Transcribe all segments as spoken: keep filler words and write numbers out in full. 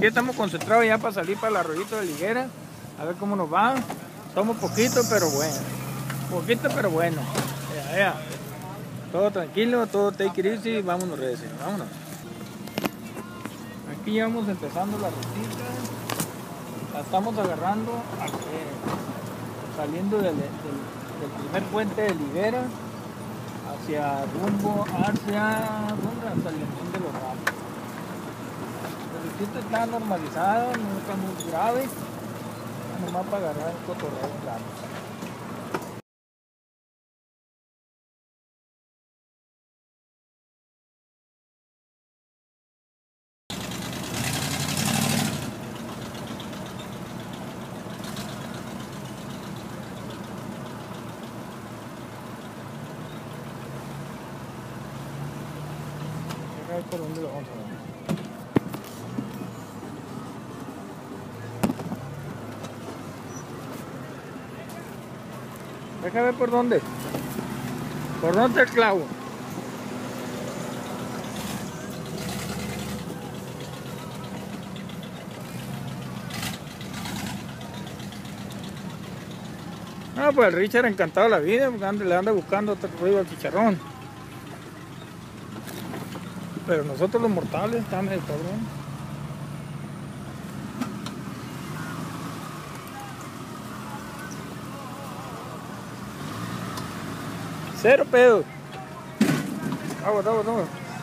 aquí estamos concentrados ya para salir para el arroyito de la higuera. A ver cómo nos va. Tomo poquito, pero bueno. Poquito, pero bueno. Ya, ya. Todo tranquilo, todo take it easy. Vámonos, Reci, vámonos. Aquí ya vamos empezando la rutita. La estamos agarrando aquí, saliendo del, del, del primer puente de Higuera hacia rumbo hacia ¿dónde? Hasta el León de los Ramos. La rutita está normalizada, no está muy grave, nomás para agarrar el cotorreo claro. ¿Por dónde lo vamos a ver? Deja ver por dónde. Por dónde el clavo. Ah, pues el Richard encantado de la vida, porque le anda buscando otro ruido al chicharrón. Pero nosotros los mortales estamos en el cabrón. Cero pedo. Agua, agua, agua.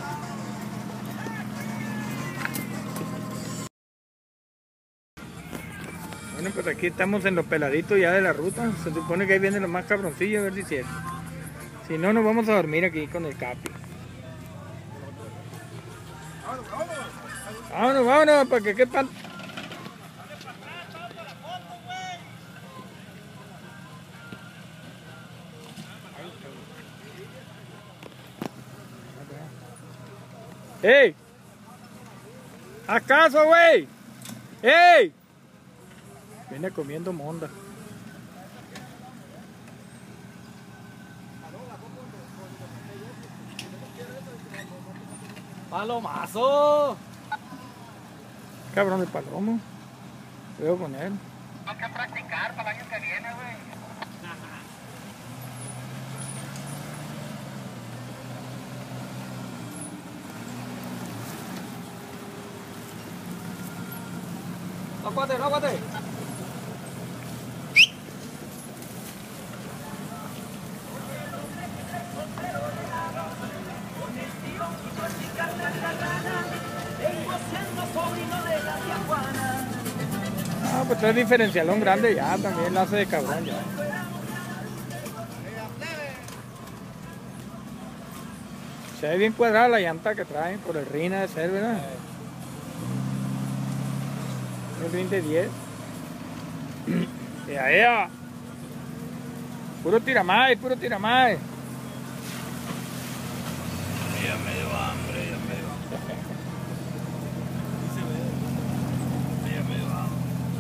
Bueno, pues aquí estamos en los peladitos ya de la ruta. Se supone que ahí viene lo más cabroncillo, a ver si es cierto. Si no, nos vamos a dormir aquí con el Capi. Vámonos, vámonos, para que quepan. ¡Ey! ¿Acaso, güey? ¡Ey! Viene comiendo monda. ¡Palomazo! Cabrón de palomo. Veo con él. Hay que practicar para el año que viene, güey. No aguante, no aguante. Ah, pues trae diferencialón grande ya, también la hace de cabrón ya. Se ve bien cuadrada la llanta que traen por el Rina de ser, ¿verdad? El Rin de diez. Ya, ya. Puro tiramay, puro tiramay. Ya me dio hambre, ya me dio hambre. Ya me dio hambre.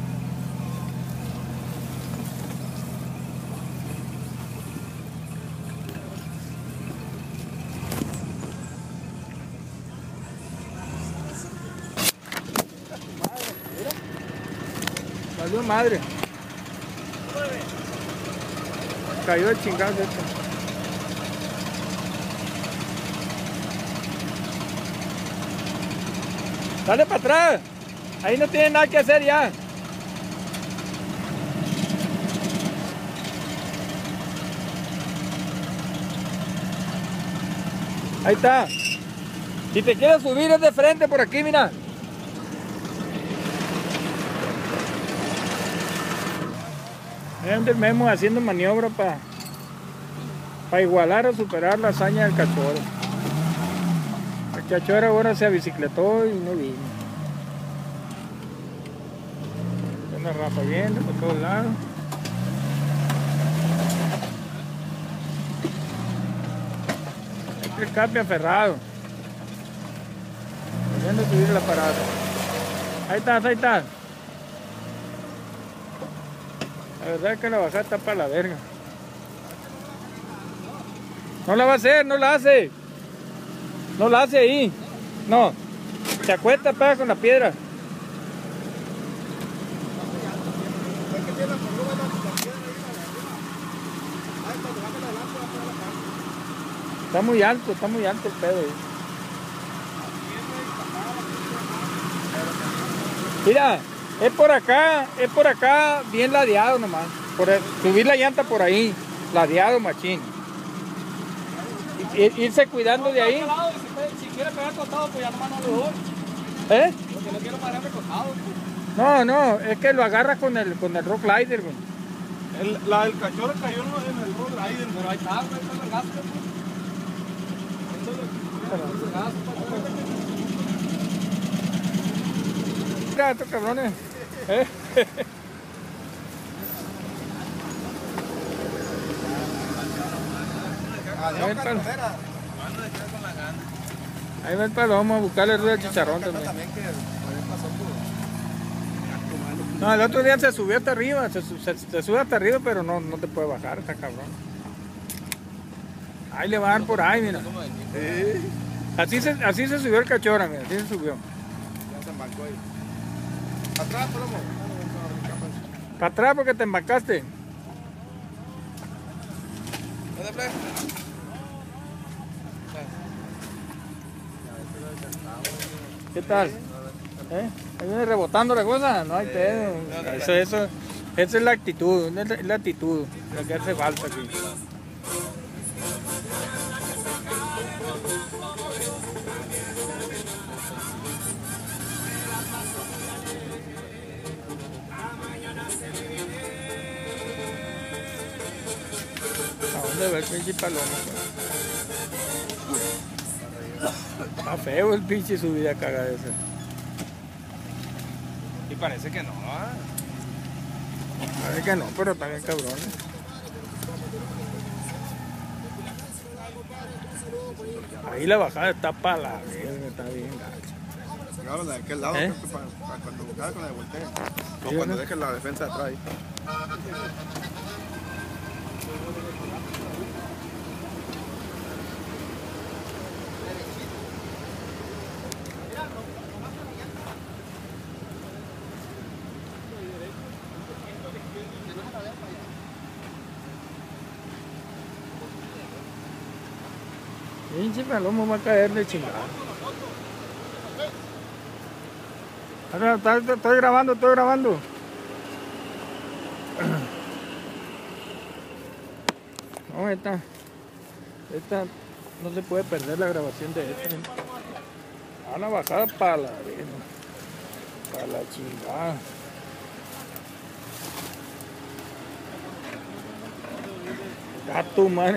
Valió madre. Cayó el chingado esto. Dale para atrás. Ahí no tiene nada que hacer ya. Ahí está. Si te quieres subir es de frente por aquí, mira. Ahí Memo haciendo maniobra para pa igualar o superar la hazaña del cachorro. El cachorro ahora se bicicletó y no vino. Una rafa viendo por todos lados. Este es el Capi aferrado. Queriendo subir la parada. Ahí estás, ahí estás. La verdad es que la bajada está para la verga. No la va a hacer, no la hace. No la hace ahí. No. Se acuesta, pega con la piedra. Está muy alto, está muy alto el pedo. Mira, es por acá, es por acá bien ladeado nomás. Por el, subir la llanta por ahí, ladeado machín. Y, y, irse cuidando de ahí. Si quiere pegar costado, pues ya nomás no lo doy. ¿Eh? Porque no quiero pagarme costado. No, no, es que lo agarra con el, con el rock glider, güey. El, la del cachorro cayó en el road rider, Pero ahí está, güey, está el gasto. Mira estos cabrones. ¿Eh? Ahí va el palo. Ahí va el palo, vamos a buscarle ruido al chicharrón también. No, el otro día se subió hasta arriba, se, se, se sube hasta arriba, pero no, no te puede bajar, está cabrón. Ahí le va a dar por ahí, mira. Así se, así se subió el cachorro, mira, así se subió. Ya se embarcó ahí. ¿Para atrás, plomo? Para atrás porque te embarcaste. ¿Dónde play? ¿Qué tal? ¿Eh? Ahí viene rebotando la cosa, no hay pedo. Eso, eso, esa es la actitud, es la actitud, lo que hace falta aquí. ¿A dónde va el pinche palomo? Está feo el pinche subida caga esa. Y parece que no, ¿ah? Parece que no, pero también cabrón. Ahí la bajada está para la verga, está bien gacha. Claro, de aquel lado, ¿Eh? para, para cuando buscaba con la de volteo. No, ¿Sí, cuando no? dejes la defensa atrás ahí. Pinche palomo va a caer de chingada. Ahora, estoy, estoy grabando, estoy grabando. No, esta, esta no se puede perder la grabación de esta. A la bajada para la, para la chingada. A tu madre.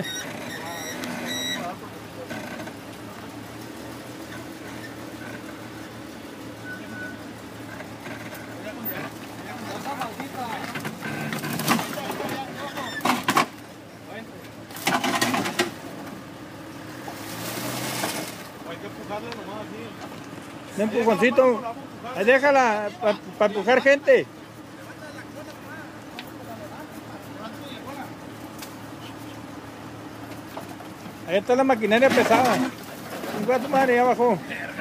Un empujoncito. Ahí déjala para pa empujar gente. Ahí está la maquinaria pesada. Un gato madre, ya bajó.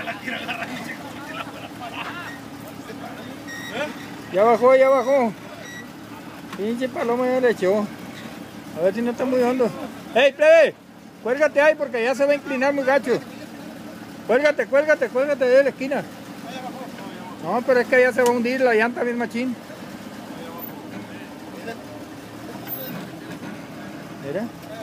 Ya bajó, ya bajó. Pinche paloma ya le echó. A ver si no está muy hondo. ¡Ey, plebe! Cuélgate ahí porque ya se va a inclinar muy gacho. Cuélgate, cuélgate, cuélgate de la esquina. No, pero es que ya se va a hundir la llanta bien machín. Mira.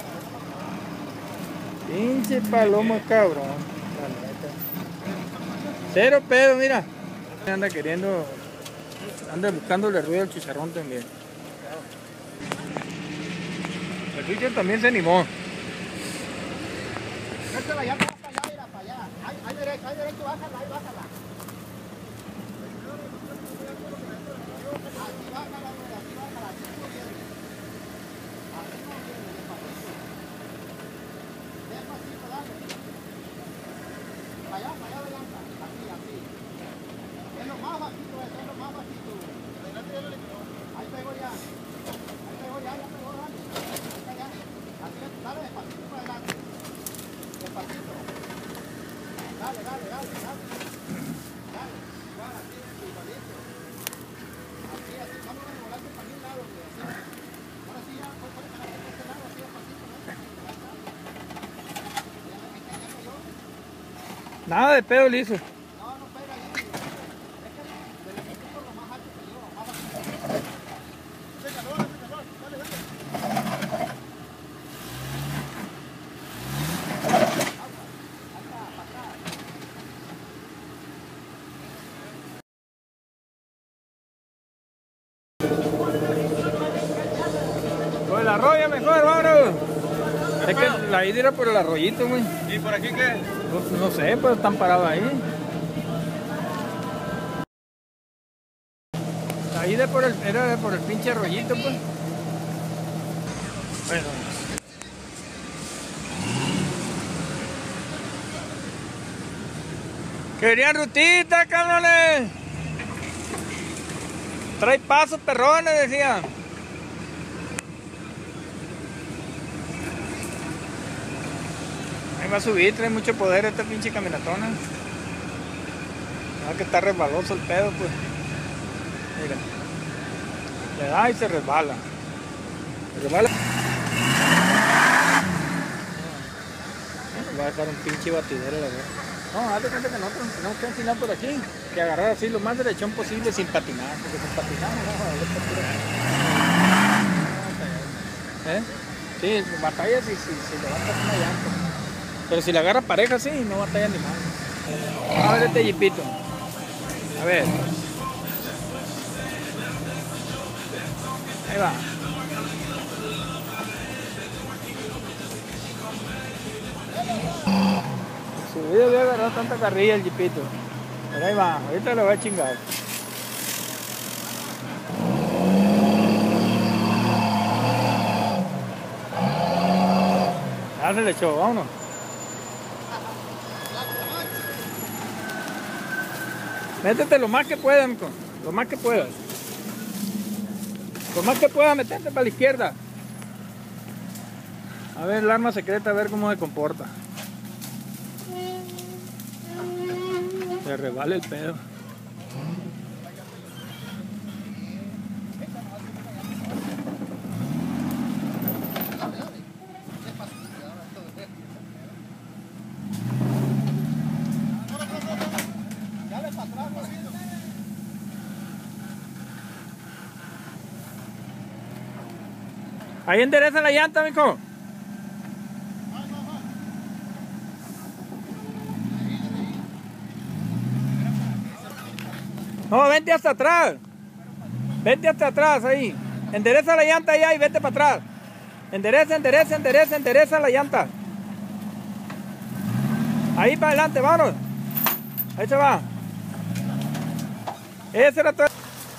Pinche paloma cabrón. La neta. Cero pedo, mira. Anda queriendo, anda buscándole ruido al chicharrón también. El Cristian también se animó. Esta la llanta va para allá, mira, para allá. Hay, hay derecho, hay derecho, bájala, ahí bájala. Así bájala, güey, así bájala, así no viene. Así no viene, despacito. Despacito, dale. Para allá, para allá la llanta. Así, así. Es lo más bajito, es lo más bajito. Ahí pegó ya. Ahí pegó ya, ya pegó, dale. Ahí está ya. Así, dale despacito para adelante. Despacito. Dale, dale, dale, dale. Dale, igual, así, igualito. Así, así, vamos a volarte para mi lado, güey, así. Ahora sí ya, puedes parar por este lado, así, despacito. Nada de pedo liso. No, no pega ahí. Es que le meto por lo más alto que yo, más bajito. Ese calor, ese calor, dale, dale. Por el arroyo mejor, vámonos. Es que la ida era por el arroyito, güey. ¿Y por aquí qué? Pues, no sé, pues están parados ahí. La ida por el, era por el pinche arroyito, pues. Bueno. Querían rutita, cabrones. Trae pasos perrones, decían. Ahí va a subir, trae mucho poder esta pinche caminatona. No, que está resbaloso el pedo, pues. Mira. Le da y se resbala. Se resbala. Va a dejar un pinche batidero, la verdad. No, hazte cuenta que nosotros tenemos que enfilar por aquí. Que agarrar así lo más derechón posible sin patinar. Porque sin patinar no vamos a valer por pura. ¿Eh? Sí, batalla si, si, si levantas una llanta. Pero si la agarra pareja, sí, no batalla ni más. A ver este jipito. A ver. Ahí va. Subido voy a agarrar tanta carrilla el jipito. Pero ahí va, ahorita lo voy a chingar. Ya se le echó, vámonos. Métete lo más que puedas, mijo. Lo más que puedas. Lo más que puedas, meterte para la izquierda. A ver el arma secreta, a ver cómo se comporta. Se resbala el pedo. Ahí endereza la llanta, mijo. No, vente hasta atrás. Vente hasta atrás ahí. Endereza la llanta allá y vete para atrás. Endereza, endereza, endereza, endereza la llanta. Ahí para adelante, vámonos. Ahí se va. Ese era todo.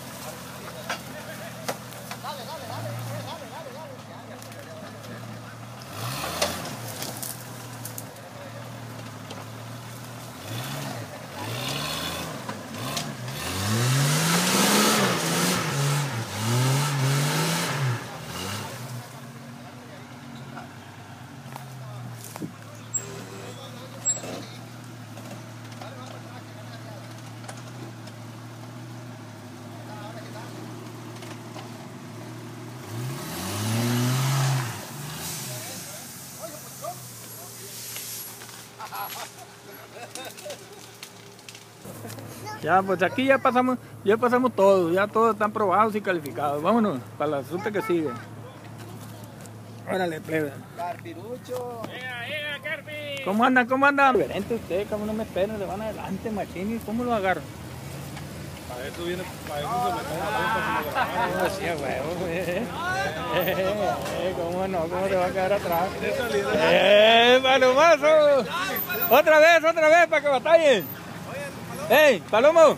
Ya, pues aquí ya pasamos, ya pasamos todo, ya todos están probados y calificados. Vámonos para la ruta que sigue. Órale, plebe. Carpirucho. ¿Cómo andan? ¿Cómo andan? Diferente usted, como no me esperan, le van adelante, machini. ¿Cómo lo agarro? Para eso viene, para eso se mete la ¿Cómo decía, huevo? Eh, eh, ¿Cómo no? ¿Cómo te va a quedar atrás? ¡Eh, palomazo! Otra vez, otra vez, para que batallen. ¡Ey, Palomo!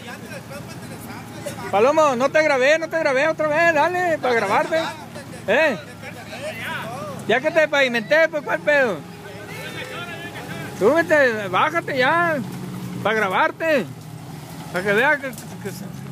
Palomo, no te grabé, no te grabé otra vez, dale, para grabarte. ¿Eh? Ya que te pavimenté, pues, ¿cuál pedo? Súbete, bájate ya, para grabarte, para que veas que, que, que